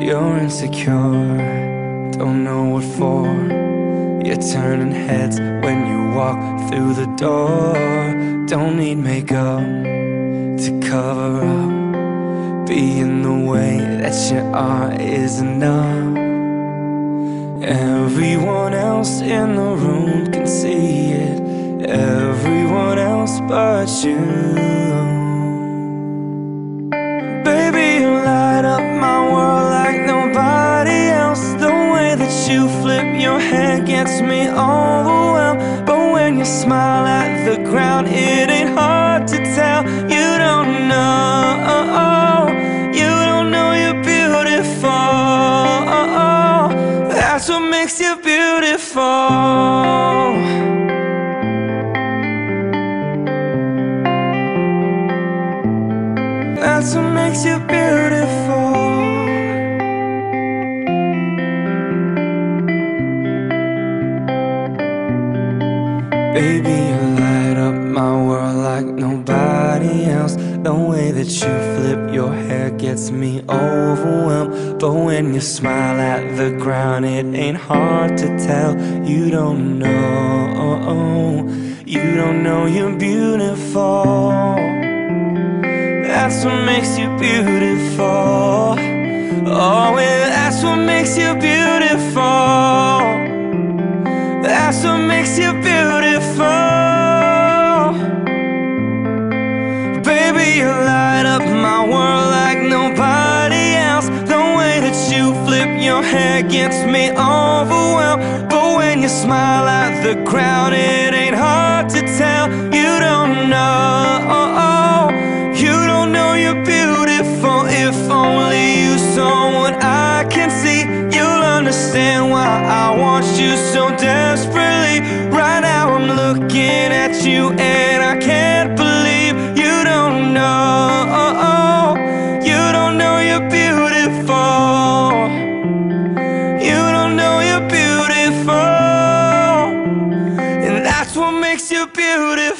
You're insecure, don't know what for. You're turning heads when you walk through the door. Don't need makeup to cover up. Being the way that you are is enough. Everyone else in the room can see it, everyone else but you. Baby, you light up my world like nobody else. The way that you flip your hair gets me overwhelmed. But when you smile at the ground, it ain't hard to tell. You don't know, you don't know you're beautiful. That's what makes you beautiful. That's what makes you beautiful. Baby, you light up my world like nobody else. The way that you flip your hair gets me overwhelmed. But when you smile at the ground, it ain't hard to tell. You don't know, you don't know you're beautiful. That's what makes you beautiful. Oh, yeah, that's what makes you beautiful. That's what makes you beautiful. Baby, you light up my world like nobody else. The way that you flip your hair gets me overwhelmed. But when you smile at the crowd, it ain't hard to tell. You don't know, you don't know you're beautiful. If only you saw what I can see, you'll understand why I want you so desperately. Right now I'm looking at you and I can't believe you don't know, you don't know you're beautiful. You don't know you're beautiful. And that's what makes you beautiful.